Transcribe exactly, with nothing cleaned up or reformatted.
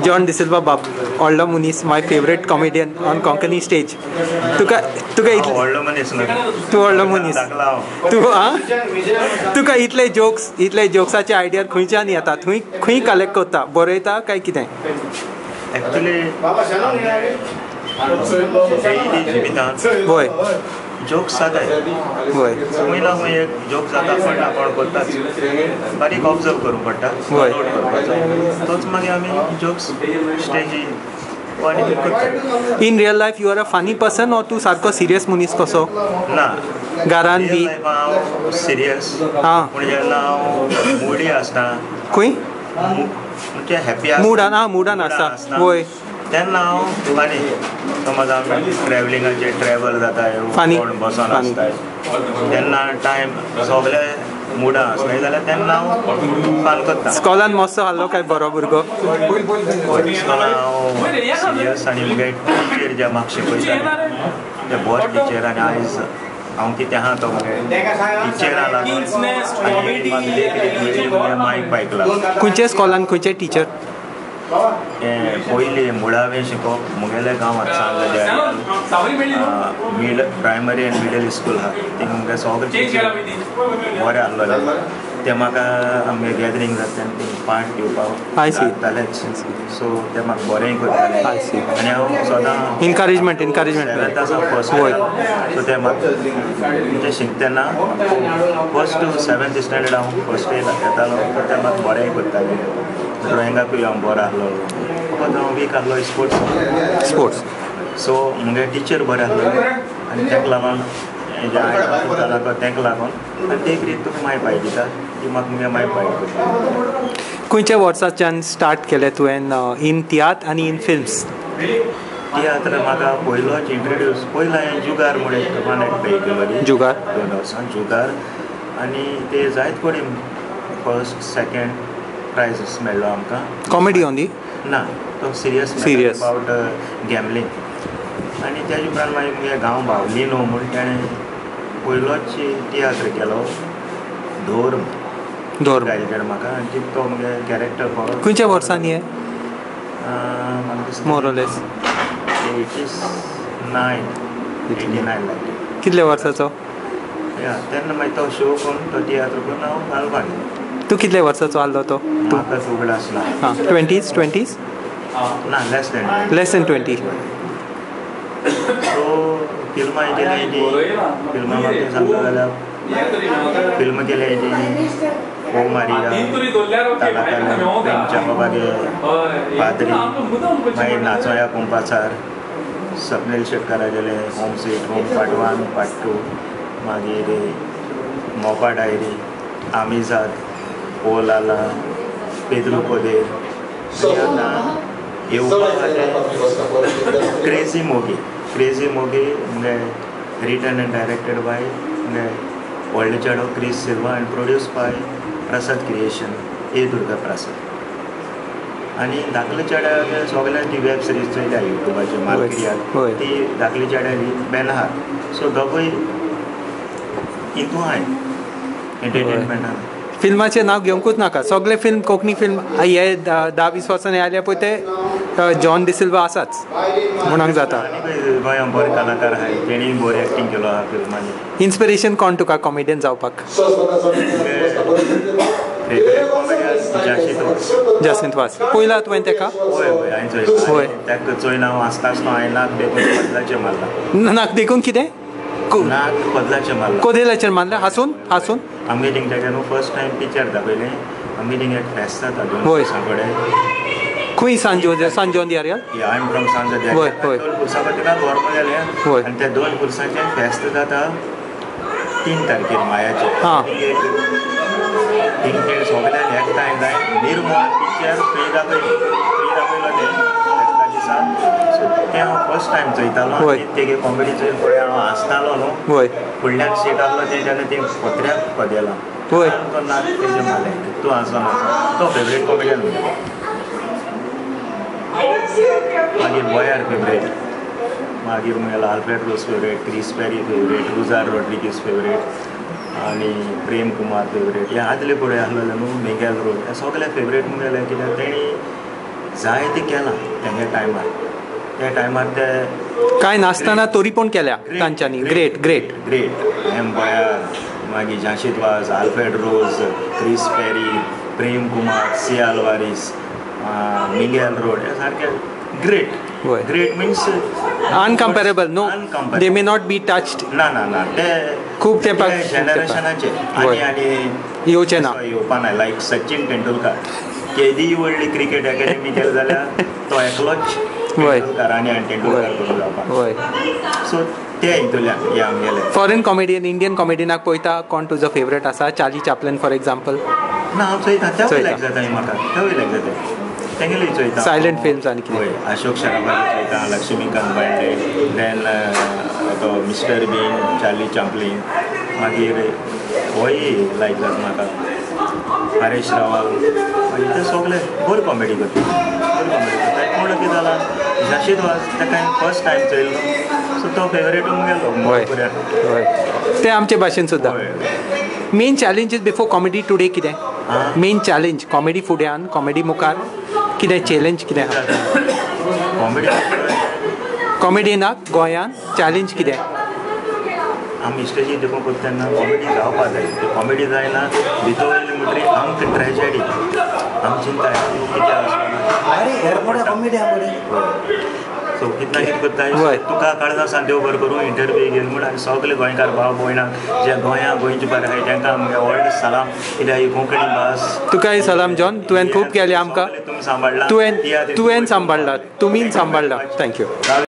John D'Silva Babu, Older Muniz, my favorite comedian on Konkani stage. Tuka Tuka Older Muniz Tu Older Muniz तू हाँ तुका इतले jokes इतले जोक्साचे idea खंयच्यान येता थंय खंय कलेक्ट करता बरयता काय कितें एक्चुअली होय जोक्स जाताय होय खंय ना खंय एक जोक जाता पण आपण करताच बारीक ऑब्जर्व करूंक पडटा होय नोट करपाचो तोच मागीर आमी जोक्स स्टेजी In real life, you are a funny person or तू सारको serious मनीस कसो? ना घरान बी हांव सिरियस हां पूण जेन्ना हांव मुडी आसता खंय म्हणजे हॅपी मुडान हां मुडान आसता होय तेन्ना हांव फानी समज आमी ट्रॅव्हलिंगाचे ट्रॅव्हल जाताय कोण बसोन आसताय तेन्ना टायम सगळे मुडा आसताय जाल्यार तेन्ना हांव फान करता स्कॉलान मस्त आसलो काय बरो भुरगो स्कॉलान हांव सिरियस आनी मुगे टिचर जे म्हाका शिकयताले ते बरे टिचर आनी आयज हांव कितें आहा तो मुगे टिचरा लागून आनी म्हाका देखरेख मेळ्ळी मुगे मायक बायक लागून खंयचे स्कॉलान खंयचे टिचर हें पयलीं मुळावें शिकोवप मुगेल्या गांवांत सांगलें मिड प्रायमरी आनी मिडल स्कूल आहा थिंग मुगे सगळे टिचर बरे आहलोले ते म्हाका आमगे गॅदरींग जाता तेन्ना थिंग पार्ट घेवपाक घालतालेच सो ते म्हाका बरें करताले आनी हांव सदां एनकरेजमेंट एनकरेजमेंट सेवेंथ आसा फर्स्ट सो ते म्हाका म्हणजे शिकतना फर्स्ट टू सेवेंथ स्टँडर्ड हांव फर्स्ट येतालो ते म्हाका बरें करताले ड्रॉइंगाकूय हांव बरो आहलो फकत हांव वीक आहलो स्पोर्ट्स स्पोर्ट्स सो मुगे टिचर बरें आहलो आनी ताका लागून हेजे आयडा ताका लागून आनी ते कितें तुका माय पाय दिता ती म्हाका मुगे माय पाय दिता खंयच्या वर्साच्यान स्टार्ट केलें तुवें इन तियात्र आनी इन फिल्म्स तियात्र म्हाका पयलोच इंट्रोड्यूस पयलो हांवें जुगार म्हणून टोर्नामेंट प्ले केलो जुगार दोन वर्सां जुगार आनी ते जायत कोणी फर्स्ट सेकेंड प्रायजीस मेळ्ळो आमकां कॉमेडी ओनली ना तो सिरियस सिरियस अबावट गॅमलींग आनी तेजे उपरांत मागीर मुगे गांव बावली न्हू म्हूण तेणें पयलोच तियात्र केलो धोर धोर गायलेर म्हाका आनी तो मुगे कॅरेक्टर बरो खंयच्या वर्सांनी हे म्हाका दिसता मोरलेस एटी नायन एटी नायन लायक कितल्या वर्साचो या तेन्ना मागीर तो शो करून तो तियात्र करून हांव घालपाक गेलो तू कितल्या वर्साचो आहलो तो म्हाका चुकड आसला हां ट्वेंटीज ट्वेंटीज ना less than less than twenty so फिल्मां केल्या हेजी फिल्मां म्हाका सांगता जाल्यार फिल्म केल्या हेजी ओ मारिया प्रेमच्या बाबागे पाद्री मागीर नाचोया कुंपासार सपनील शेटकारा गेले home sweet home part one part two मागीर मोपा डायरी आमिजाद ओ लाला पेद्रू पोदेर आतां येवपाक क्रेजी मोगी क्रेजी मोगी मुगे रिटन एंड डायरेक्टेड बाय मुगे व्हडले चेडो Chris Silva and produce by Prasad creation A Durga Prasad आनी धाकले चेड्या सगळ्या ती वेब सिरीज चयल्या युट्यूबाचेर मार्केटियाक ती धाकली चेड्याली बेनहार सो दोगूय हितू हाय एंटरटेनमेंटान फिल्माचें नांव घेवंकूच नाका सगळे फिल्म कोंकणी फिल्म हे धा वीस वर्सांनी आयले पळय ते जॉन डिसिल्वा आसाच म्हणूंक जाता गोंयांत बरे कलाकार आहाय तेणी बरी एक्टींग केलो आहा फिल्मांनी इन्स्पिरेशन कोण तुका कॉमेडियन जावपाक जासिंत वास पयला तुवें तेका होय होय हांवें चोयला होय तेका चोयन हांव आसता आसतना हांवें नाक देखून बदलाचें मारला नाक देखून कितें नाक बदलाचें मारला कोदेलाचेर मारलें हांसून हांसून आमगे थिंग तेका न्हू फर्स्ट टायम पिक्चर दाखयलें आमगे थिंग एक फेस्त जाता दोन वर्सां कडेन खंय सांजो सांजोन दियार आयम फ्रॉम सांजो होय होय दोन पुरसां खातीर व्हरपा गेलें होय आनी त्या दोन पुरसांचें फेस्त जाता तीन तारखेर मायाचेर हां थिंग ते सगळ्यांक एकठांय जाय निर्मळ पिक्चर फ्री दाखयली फ्री दाखयलो ते फेस्ता दिसा सो तें हांव फर्स्ट टायम चयतालो आनी तेगे कॉमेडी चोयन पळय हांव हांसतालो न्हू होय फुडल्यान सीट आहलो ते जेन्ना ते पत्र्याक पदेला होय तो नाक तेजे मारलें तूं हांसो नाका तो फेवरेट कॉमेडियन मागीर गोंयार फेवरेट मागीर मुगेलो Alfred Rose favourite Chris Perry favourite Rosario Rodrigues favourite आनी प्रेम कुमार फेवरेट हे आदले फुडें आहलेले न्हू मिगेल रोड हे सगळे फेवरेट मुगेले कित्याक तेणी जाय ते केलां तेंगे टायमार त्या टायमार ते काय नासतना तरी पूण केल्या तांच्यांनी great great great M Boyer मागीर जाशीद वाज आल्फ्रेड रोज क्रिस पेरी प्रेम कुमार सी आल्वारीस मिगेल रोड हे सारके great great means incomparable no they may not be touched ना ना ना ते खूब तेंपाक जनरेशनाचे आनी आनी येवचे ना येवपा ना लायक सचिन तेंडुलकर केदी व्हडली क्रिकेट अकॅडमी केली जाल्यार तो एकलोच तेंडुलकर आनी आनी तेंडुलकर करून जावपाक सो ते हितूंतल्यान हे आमगेले फॉरेन कॉमेडियन इंडियन कॉमेडियनाक पळयता कोण तुजो फेवरेट आसा चार्ली चॅपलिन फॉर एग्जाम्पल ना हांव चोयता तेवूय लायक जाता म्हाका तेवूय लायक जाता तेंगेली चोयता सायलेंट फिल्म्स आनी कितें हय अशोक शराफाची चोयता लक्ष्मीकांत बेर्डे देन तो मिस्टर बीन चार्ली चॅपलिन मागीर होय लायक जाता म्हाका हरेश रावल मागीर ते सगळे बरी कॉमेडी करता बरी कॉमेडी करता पूण कितें जालां जाशीद वाज ताका हांवें फर्स्ट टायम चोयलो सो तो फेवरेट मुगेलो हय ते आमचे भाशेन सुद्दां main challenges before comedy today कितें मेन चॅलेंज कॉमेडी फुड्यान कॉमेडी मुखार कितें चॅलेंज कितें आहा कॉमेडी कॉमेडियनाक गोंयान चॅलेंज कितें आमी स्टेजीर देखून करता तेन्ना कॉमेडी जावपा जाय कॉमेडी जायना भितर वयली म्हणटरी आमकां ट्रेजेडी आमी चिंता कितें आसपाना कॉमेडी आहा बरें सो कितना कितें करता तुका काळजा सान देव बरें करूं इंटरव्यू घेवन म्हण आमी सगळे गोंयकार भाव भयणांक जे गोंया गोंयचे बरें आहाय तांकां आमगे व्हडले सलाम कित्याक ही कोंकणी भास तुकाय सलाम जॉन तुवें खूब केलें आमकां तुमी सांबाळला तुवें तुवें सांबाळला तुमीन सांबाळला थँक्यू